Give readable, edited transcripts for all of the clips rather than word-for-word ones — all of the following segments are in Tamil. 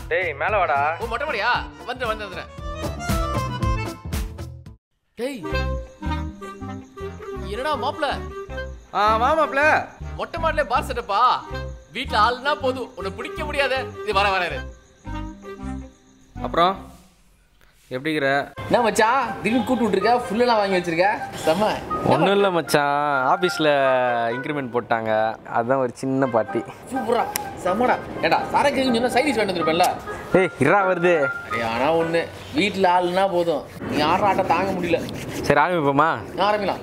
டேய் மேல வாடா. ஓ மொட்டை மாடியா? வந்துடுறேன். டேய் என்னடா மாப்ள? வா மாப்ள. மொட்டை மாடில பார் செட்டப்பா. வீட்ல ஆள்னா போதும், உன்னை பிடிக்க முடியாது. இது வர அப்புறம் எப்படிங்கிற? என்ன மச்சான் திடீர்னு கூட்டு விட்டுருக்க? ஃபுல்லெல்லாம் வாங்கி வச்சிருக்க? செம்ம. ஒன்றும் இல்லை மச்சான், ஆஃபீஸில் இன்க்ரிமெண்ட் போட்டாங்க, அதுதான் ஒரு சின்ன பார்ட்டி. சூப்பரா செம்மடா. ஏடா சரக்கு சொன்னா சைடிஷ் வேண்டு வந்துருப்பேன்ல. ஏய் இரா வருது. ஆனா ஒன்று, வீட்டில் ஆள்னா போதும், நீ ஆடுற ஆட்டம் தாங்க முடியல. சரி ஆரம்பிப்போமா? ஆரம்பிக்கலாம்.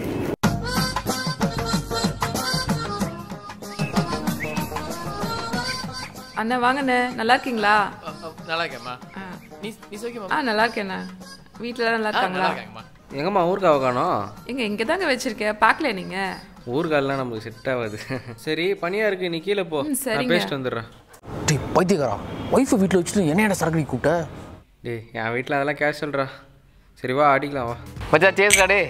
அண்ணா வாங்கண்ணே, நல்லா இருக்கீங்களா? நல்லா இருக்கேம்மா. நீ சோக்கியமா? நல்லா இருக்கேண்ணா. வீட்டில் நல்லா இருக்காங்களா? எங்கம்மா ஊருக்காவை காணோம்? இங்கே தாங்க வச்சிருக்கேன், பார்க்கல நீங்க? ஊருக்காலாம் நமக்கு செட் ஆகாது. சரி பனியா இருக்கு, நீ கீழே போ, நான் பேசிட்டு வந்துடுறேன். டேய் பைத்தியக்காரா, ஒய்ஃபை வீட்டில் வச்சுட்டு என்ன சரக்கு கூப்பிட்ட? டேய் என் வீட்டில் அதெல்லாம் கேஷ் சொல்கிறா. சரி வா அடிக்கலாம் வா. மச்சா சேஸ்டா. டே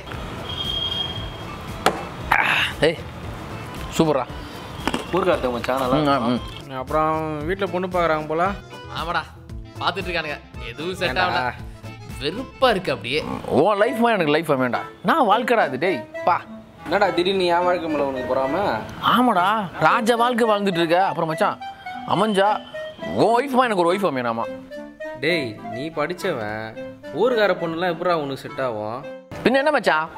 ஏய் சூப்பரா ஊருக்காத்த மச்சான் நல்லா. அப்புறம் வீட்டில் பொண்ணு பார்க்குறாங்க போல? ஆமாடா பார்த்துட்டு இருக்கானுங்க, எதுவும் செட் ஆகல. வெறுப்பா இருக்கு அப்படியே. உன் லைஃப் மாதிரி எனக்கு லைஃப் வேண்டாம். நான் வாழ்க்கடா அது. டேய் பா என்னடா திடீர்னு என் வாழ்க்கை மேலே உனக்கு போறாம? ஆமாடா ராஜா வாழ்க்கை வாழ்ந்துட்டு இருக்க. அப்புறம் மச்சான் அமைஞ்சா உன் ஒய்ஃப்மா எனக்கு ஒரு ஒய்ஃப் வேணாமா? டேய் நீ படித்தவன், ஊருக்கார பொண்ணுலாம் எப்படா உனக்கு செட் ஆகும்? பின்ன என்ன மச்சான்,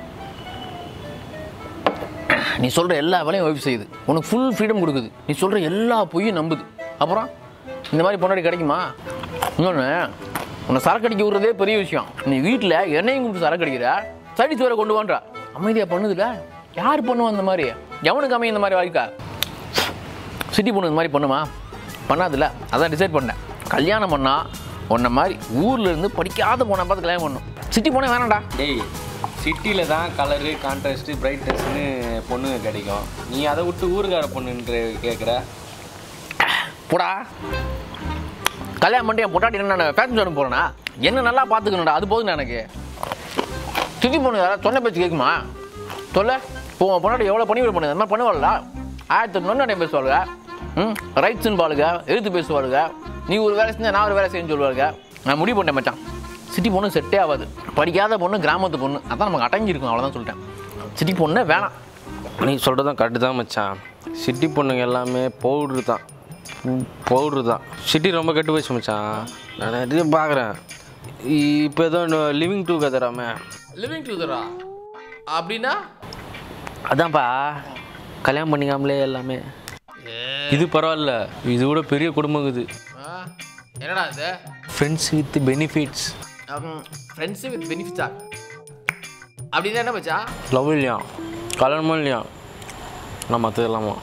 நீ சொல்கிற எல்லா வேலையும் ஒய்ஃப் செய்யுது, உனக்கு ஃபுல் ஃப்ரீடம் கொடுக்குது, நீ சொல்கிற எல்லா பொய்யும் நம்புது. அப்புறம் இந்த மாதிரி பொண்ணாடி கிடைக்குமா? இன்னொன்று, உன்னை சரக்கு அடிக்க விடுறதே பெரிய விஷயம். நீ வீட்டில் என்னையும் கூப்பிட்டு சரக்கு அடிக்கிற, சைடிஸ் வேற கொண்டு வான்றா. அமைதியாக பண்ணுதுல, யார் பண்ணுவான் இந்த மாதிரி? எவனுக்கு அமைய இந்த மாதிரி வாழ்க்கை? சிட்டி பொண்ணு இந்த மாதிரி பண்ணுமா? பண்ணாதுல்ல. அதான் டிசைட் பண்ணேன், கல்யாணம் பண்ணா உன்ன மாதிரி ஊரில் இருந்து படிக்காத பொண்ணை பார்த்து கல்யாணம் பண்ணணும். சிட்டி பொண்ணே வேணாண்டா. டேய் சிட்டியில் தான் கலரு கான்ட்ராஸ்ட்டு பிரைட்னஸ்ன்னு பொண்ணுங்க கிடைக்கும், நீ அதை விட்டு ஊருக்கார பொண்ணுன்ற கேட்குற. போடா, கல்யாணம் பண்ணிட்டு என் பொட்டாட்டி என்ன ஃபேஷன் ஷோன்னு போகிறேன்னா என்ன நல்லா பார்த்துக்கணும்டா, அது போதும் எனக்கு. சிட்டி பொண்ணு யாராவது சொன்ன பேச்சு கேட்குமா? சொல்ல இப்போ உன் பொண்ணாட்டி எவ்வளோ பண்ணி பண்ணுது, அந்த மாதிரி பண்ணுவாள்ல. 1800 பேசுவாளுங்க, ரைட்ஸ்ன்னு பாளுங்க, எழுத்து பேசுவாளுங்க. நீ ஒரு வேலை செஞ்சால் நான் ஒரு வேலை செய்யணும்னு சொல்லுவாளுங்க. நான் முடிவு பண்ணிட்டேன் மச்சான், சிட்டி பொண்ணு செட்டே ஆகாது. படிக்காத பொண்ணு, கிராமத்து பொண்ணு, அதான் நமக்கு அடங்கியிருக்கும். அவ்வளோதான் சொல்லிட்டேன். சிட்டி பொண்ணு வேணாம். நீ சொல்கிறது தான் கரெக்டு தான் மச்சான். சிட்டி பொண்ணுங்க எல்லாமே பவுட்ரு தான். சிட்டி ரொம்ப கெட்டு போச்சு மச்சான். நான் நிறைய பார்க்குறேன். இப்போ ஏதோ லிவிங் டுகெதராமே. லிவிங் டுகெதரா அப்படின்னா? அதான்ப்பா கல்யாணம் பண்ணிக்காமலே எல்லாமே. இது பரவாயில்ல, இது கூட பெரிய குடும்பம் இது. என்னடா இது? Friends with benefits. Friends with பெனிஃபிட்ஸா? அப்படின்னா என்ன மச்சா? லவ் இல்லையா, கல்யாணமும் இல்லையா, நான் மற்றது இல்லாமா?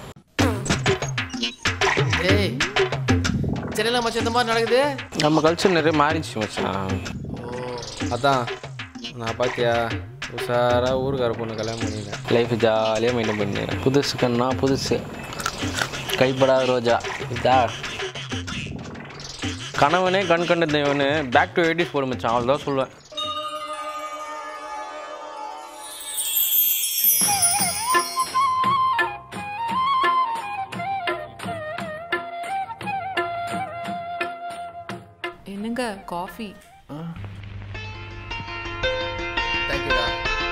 ஏய் சென்னையில் மச்சான் இந்த மாதிரி நடக்குது. நம்ம கல்ச்சர் நிறைய மாறிடுச்சு மச்சான். அதான் நான் பார்த்தியா உஷாராக ஊருக்கார பொண்ணு கல்யாணம் பண்ணிட்டேன். லைஃப் ஜாலியாக மெயின்டைன் பண்ணிடுறேன். புதுசு கண்ணா புதுசு, கைப்படாத ரோஜா. இதா கணவனே கண் கண்ட தெய்வனு பேக் டு 80s போட மச்சான், அவ்வளோதான் சொல்லுவேன். என்னங்க காஃபி? தேங்க்யூடா.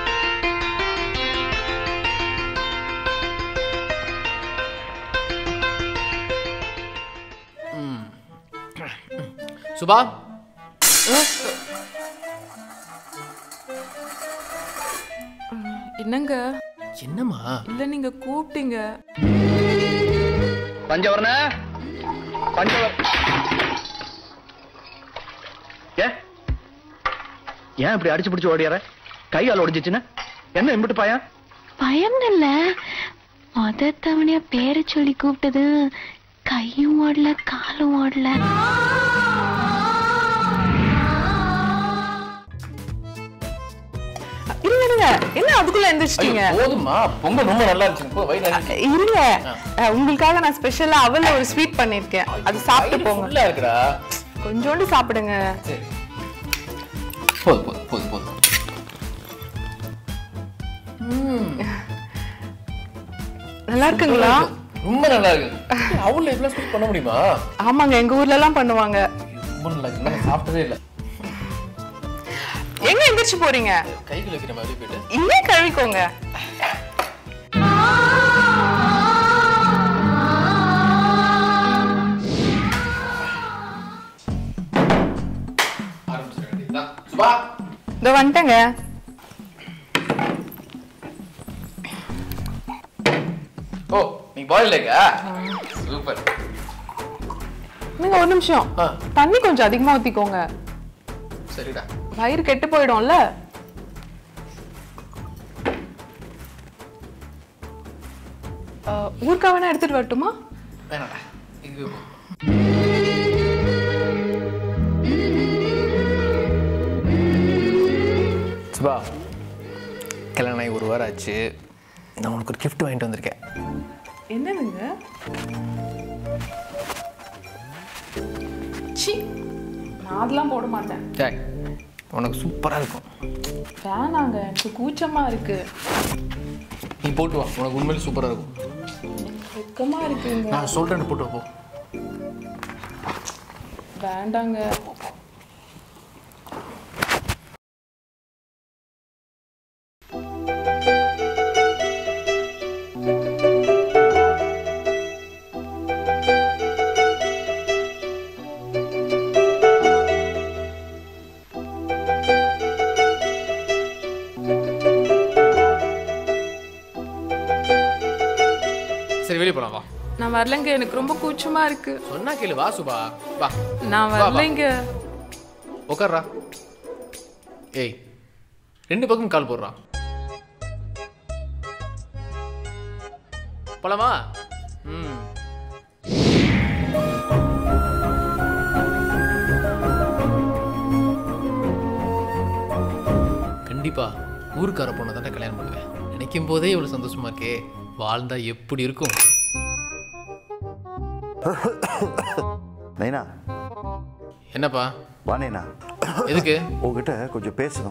சுபா என்னங்க? என்னம்மா? இல்லை நீங்கள் கூப்பிட்டீங்க. பஞ்சவர்ண ஏன் இப்படி அடிச்சு பிடிச்சு ஓடியார? கையால் ஒடிச்சிச்சுன்னா என்ன இம்பிட்டு பயம்? பயம் இல்ல, மொத தவணையா பேரை சொல்லி கூப்பிட்டது கையும் ஓடல காலும் ஓடல. என்ன அதுக்குள்ள எந்திரிச்சிட்டீங்க? போதுமா, பொங்கல் ரொம்ப நல்லா இருந்துச்சு. இருங்க, உங்களுக்காக நான் ஸ்பெஷலா அவல்ல ஒரு ஸ்வீட் பண்ணிருக்கேன், அது சாப்பிட்டு போங்க. இருக்குடா, கொஞ்சோண்டு சாப்பிடுங்க. போதும். நல்லா இருக்குங்களா? ரொம்ப நல்லா இருக்கு. அவள் எவ்வளவு ஸ்வீட் பண்ண முடியுமா? ஆமாங்க, எங்க ஊர்ல எல்லாம் பண்ணுவாங்க. ரொம்ப நல்லா இருக்கு. நான் சாப்பிட்டதே இல்லை. எங்க எந்திரிச்சு போறீங்க? கைகள் வைக்கிற மாதிரி போயிட்டு இங்கே கழுவிக்கோங்க. சுபா இதோ வந்துட்டேங்க. ஓ நீ பாயில் லேக்கா? சூப்பர். நீங்க ஒரு நிமிஷம் தண்ணி கொஞ்சம் அதிகமா ஊத்திக்கோங்க. சரிடா. வயிறு கெட்டு போயிடும்ல. ஊர்க்கா வேணா எடுத்துட்டு வரட்டுமா? வேணாடா, இது சுபா கல்யாணம் ஆகி 1 வாரம் ஆச்சு. நான் உனக்கு ஒரு கிஃப்ட் வாங்கிட்டு வந்திருக்கேன். என்னதுங்க? சி, நான் அதெல்லாம் போட மாட்டேன். ஜாக், உனக்கு சூப்பராக இருக்கும். வேணாங்க, எனக்கு கூச்சமா இருக்கு. நீ போட்டு வா, உனக்கு உண்மையிலே சூப்பராக இருக்கும். வெக்கமா இருக்குங்க. நான் சொல்கிறேன்னு போட்டு போ. வேண்டாங்க. சரி வெளியே போலாம் வா. நான் வரலங்க, எனக்கு ரொம்ப கூச்சமா இருக்கு. சொன்னா கேளு, வா சுபா வா. நான் வரலைங்க. உட்கார்றா. ஏய் 2 பக்கம் கால் போடுறா. போலாமா? கண்டிப்பா ஊருக்கார பொண்ணை தானே கல்யாணம் பண்ணுவேன். நினைக்கும் போதே இவ்வளவு சந்தோஷமா இருக்கே. வாழ்ந்தா எப்படி இருக்கும்? நைனா. என்னப்பா? வா நைனா. எதுக்கு? உங்ககிட்ட கொஞ்சம் பேசணும்.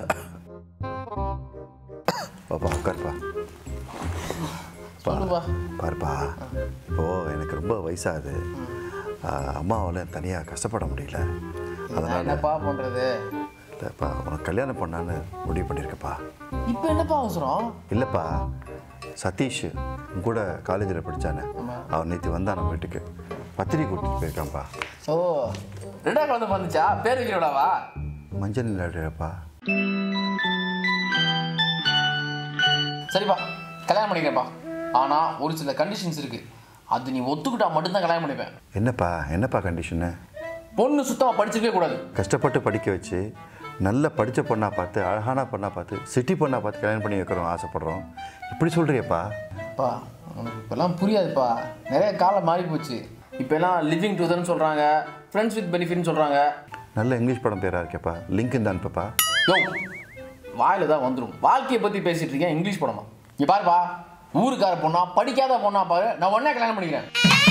பாப்பா உட்காருப்பா. சொல்லுப்பா. பாருப்பா, இப்போது எனக்கு ரொம்ப வயசாகுது. அம்மாவால் தனியாக கஷ்டப்பட முடியல. அதனால் என்னப்பா பண்ணுறது? இல்லைப்பா, உனக்கு கல்யாணம் பண்ணான்னு முடிவு பண்ணியிருக்கப்பா. இப்போ என்னப்பா அவசரம்? இல்லைப்பா, சதீஷ் கூட காலேஜில் படித்தானே, அவன் நேற்று வந்தான் நம்ம வீட்டுக்கு. பத்திரிக்கை கொடுத்துட்டு போயிருக்கான்ப்பா. ஓ 2ஆம் குழந்தை வந்துச்சா? பேர் வைக்கிறவளாவா? மஞ்சள் நிலாடுப்பா. சரிப்பா, கல்யாணம் பண்ணிக்கிறப்பா. ஆனால் ஒரு சில கண்டிஷன்ஸ் இருக்குது. அது நீ ஒத்துக்கிட்டா மட்டும்தான் கல்யாணம் பண்ணிப்பேன். என்னப்பா கண்டிஷனு? பொண்ணு சுத்தமாக படிச்சிருக்கவே கூடாது. கஷ்டப்பட்டு படிக்க வச்சு நல்ல படித்த பொண்ணாக பார்த்து, அழகான பொண்ணாக பார்த்து, சிட்டி பொண்ணாக பார்த்து கல்யாணம் பண்ணி வைக்கிறோம் ஆசைப்பட்றோம். இப்படி சொல்கிறியப்பா? அப்பா உனக்கு இப்போல்லாம் புரியாதுப்பா. நிறைய காலம் மாறி போச்சு. இப்போல்லாம் லிவிங் டுகெதர்னு சொல்கிறாங்க, ஃப்ரெண்ட்ஸ் வித் பெனிஃபிட்னு சொல்கிறாங்க. நல்ல இங்கிலீஷ் படம் பேராக இருக்கேப்பா. லிங்க் இந்த அனுப்பப்பா. யோ வாயில் தான் வந்துடும். வாழ்க்கையை பற்றி பேசிகிட்டு இருக்கேன், இங்கிலீஷ் படமா? நீ பாருப்பா, ஊருக்கார பொண்ணா படிக்காத பொண்ணா பாரு, நான் உடனே கல்யாணம் பண்ணிக்கிறேன்.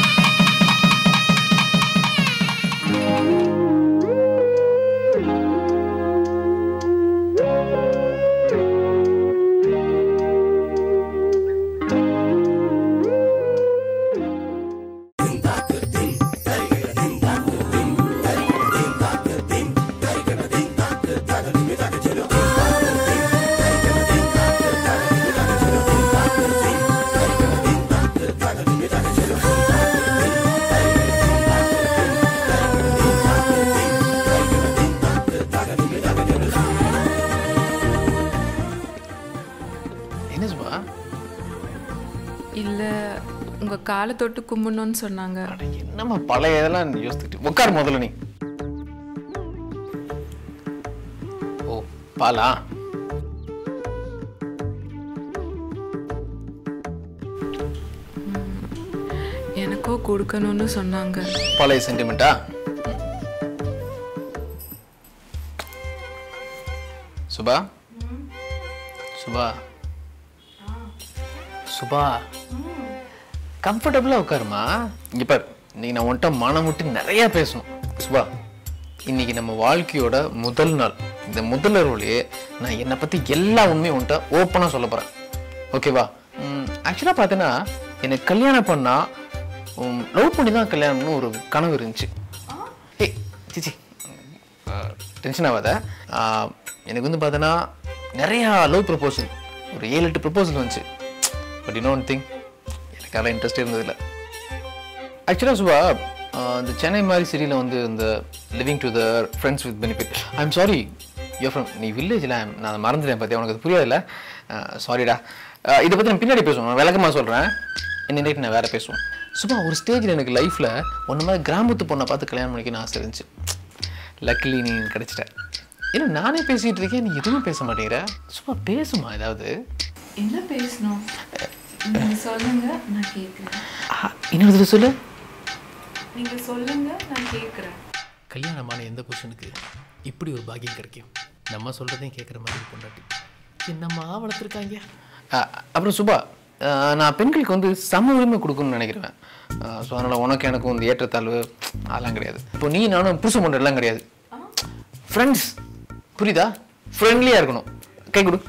இல்ல உங்க காலை தொட்டு கும்பிடணும்னு சொன்னாங்க. என்னம்மா பழைய இதெல்லாம் யோசிச்சுட்டு உட்கார் முதல்ல நீ. ஓ பாலா? எனக்கோ கொடுக்கணும்னு சொன்னாங்க. பழைய சென்டிமெண்டா? சுபா சுபா சுபா கம்ஃபர்டபுளாக உட்காருமா. இங்கே பாரு, இன்னைக்கு நான் உன்கிட்ட மனம் விட்டு நிறையா பேசணும். சுபா, இன்னைக்கு நம்ம வாழ்க்கையோட முதல் நாள். இந்த முதல் ரோலையே நான் என்னை பற்றி எல்லா உண்மையும் உன்கிட்ட ஓப்பனாக சொல்ல போகிறேன். ஓகேவா? ஆக்சுவலாக பார்த்தீங்கன்னா எனக்கு கல்யாணம் பண்ணால் லவ் பண்ணி தான் கல்யாணம்னு ஒரு கனவு இருந்துச்சு. ஏய் சிச்சி டென்ஷன் ஆகாத. எனக்கு வந்து பார்த்தோன்னா நிறையா லவ் ப்ரப்போசல், ஒரு 7-8 ப்ரப்போசல் வந்துச்சு. பட் இன்னொன்று திங், எனக்கு அதெல்லாம் இன்ட்ரெஸ்ட் இருந்ததில்லை. ஆக்சுவலாக சுபா, இந்த சென்னை மாதிரி சிட்டியில் வந்து இந்த living to the friends with benefit. I am sorry yo from நீ வில்லேஜில் நான் அதை மறந்துட்டேன் பார்த்தியா, உனக்கு அது புரியாதில்ல. சாரிடா. இதை பற்றி நான் பின்னாடி பேசுவோம், நான் விளக்கமாக சொல்கிறேன். இன்னைக்கு நான் வேறு பேசுவோம். சுபா, ஒரு ஸ்டேஜில் எனக்கு லைஃப்பில் ஒன்று மாதிரி கிராமத்து பொண்ணை பார்த்து கல்யாணம் பண்ணிக்கணும்னு ஆசை இருந்துச்சு. லக்கிலி நீ கிடச்சிட்ட. ஏன்னா நானே பேசிகிட்டு இருக்கேன், நீ எதுவும் பேச மாட்டேங்கிற. சும்மா பேசுமா ஏதாவது. என்ன பேசணும் நீங்க சொல்லுங்க, நான் கேட்குறேன். இன்னொரு சொல்லு. நீங்க சொல்லுங்க, நான் கேட்குறேன். கல்யாணமான எந்த புருஷனுக்கு இப்படி ஒரு பாக்கியம் கிடைக்கும்? நம்ம சொல்கிறதையும் கேட்குற மாதிரி பொண்டாட்டி என்னம்மா வளர்த்துருக்காங்க. அப்புறம் சுபா, நான் பெண்களுக்கு வந்து சம உரிமை கொடுக்கணும்னு நினைக்கிறேன். ஸோ அதனால் உனக்கு எனக்கும் வந்து ஏற்றத்தாழ்வு அதெல்லாம் கிடையாது. இப்போ நீ நானும் புருஷ பண்ணுறதுலாம் கிடையாது. ஃப்ரெண்ட்ஸ், புரியுதா? ஃப்ரெண்ட்லியாக இருக்கணும். கை கொடு,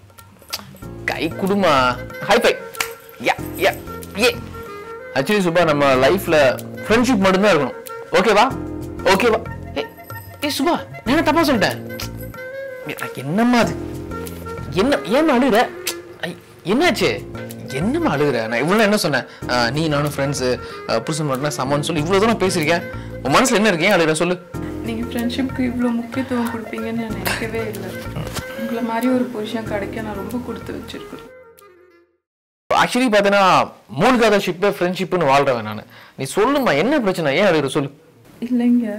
கை கொடுமா. ஹைஃபை. யா யா ஏ. ஆக்சுவலி சுபா, நம்ம லைஃப்பில் ஃப்ரெண்ட்ஷிப் மட்டும்தான் இருக்கணும். ஓகேவா? ஓகேவா? ஏ சுபா, நான் தப்பா சொல்லிட்டேன். என்னம்மா அது? என்ன ஏன் அழுகிற? என்னாச்சு? என்னம்மா அழுகிற? நான் இவ்வளோ என்ன சொன்னேன்? நீ நானும் ஃப்ரெண்ட்ஸு, புருஷன் மட்டும் சமான்னு சொல்லி இவ்வளோ தூரம் பேசியிருக்கேன். உன் மனசில் என்ன இருக்கேன் அழுகிற சொல்லு. நீங்கள் ஃப்ரெண்ட்ஷிப்க்கு இவ்வளோ முக்கியத்துவம் கொடுப்பீங்கன்னு நான் நினைக்கவே இல்லை. உங்களை மாதிரி ஒரு புருஷன் கிடைக்க நான் ரொம்ப கொடுத்து வச்சிருக்கேன். ஆக்சுவலி பார்த்தீங்கன்னா மூழ்காத ஷிப்பே ஃப்ரெண்ட்ஷிப்னு வாழ்றவன் நான். நீ சொல்லுமா, என்ன பிரச்சனை? ஏன் அழுகிற சொல்லு. இல்லைங்க,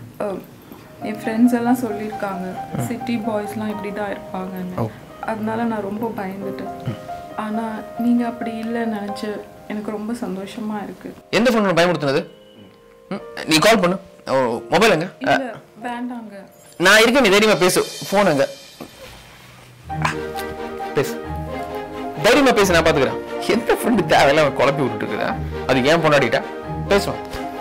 என் ஃப்ரெண்ட்ஸ் எல்லாம் சொல்லியிருக்காங்க சிட்டி பாய்ஸ்லாம் இப்படி தான் இருப்பாங்கன்னு. அதனால நான் ரொம்ப பயந்துட்டேன். ஆனால் நீங்கள் அப்படி இல்லைன்னு நினச்சி எனக்கு ரொம்ப சந்தோஷமா இருக்கு. எந்த ஃபோன் பயமுறுத்துனது? நீ கால் பண்ணு. மொபைல் எங்க? இல்லை வேண்டாங்க, நான் இருக்கேன், நீ தைரியமா பேசு. ஃபோன் எங்க? பேசு, தைரியமா பேசு, நான் பார்த்துக்கிறேன். எந்த ஃப்ரெண்டு தேவையில்லாம் குழப்பி விட்டுட்டு இருக்குதா? அது ஏன் பொண்டாடிட்டா? பேசுவோம்.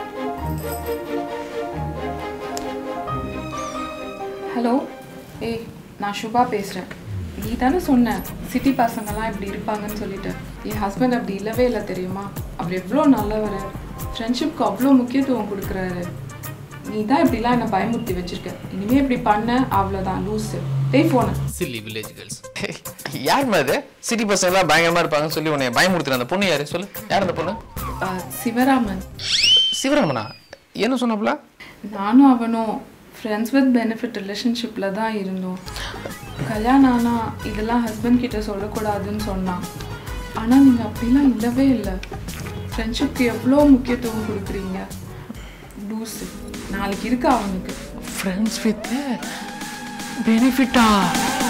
ஹலோ, ஏய் நான் சுபா பேசுகிறேன். நீ தானே சொன்ன சிட்டி பசங்கள்லாம் இப்படி இருப்பாங்கன்னு சொல்லிட்டு. என் ஹஸ்பண்ட் அப்படி இல்லவே இல்லை தெரியுமா. அவர் எவ்வளோ நல்லவர், ஃப்ரெண்ட்ஷிப்க்கு அவ்வளோ முக்கியத்துவம் கொடுக்குறாரு. நீ தான் இப்படிலாம் என்னை பயமுறுத்தி வச்சிருக்க. இனிமேல் இப்படி பண்ண அவ்வளோதான், லூஸு. டேய் ஃபோனு. Chilli village girls. யார் மாதிரி சிட்டி பசங்களாம் பயங்கரமாக இருப்பாங்கன்னு சொல்லி உன்னை பயமுறுத்துற அந்த பொண்ணு யாரு சொல்லு? யார் அந்த பொண்ணு? சிவராமன். சிவராமனா? என்ன சொன்னாப்புல? நானும் அவனும் ஃப்ரெண்ட்ஸ் வித் பெனிஃபிட் ரிலேஷன்ஷிப்பில் தான் இருந்தோம். கல்யாணம் ஆனால் இதெல்லாம் ஹஸ்பண்ட் கிட்ட சொல்லக்கூடாதுன்னு சொன்னான். ஆனால் நீங்கள் அப்படிலாம் இல்லவே இல்லை. ஃப்ரெண்ட்ஷிப்க்கு எவ்வளோ முக்கியத்துவம் கொடுக்குறீங்க. லூஸு. நாளைக்கு இருக்கா அவனுக்கு ஃப்ரெண்ட்ஸ் வித் பெனிஃபிட்டா?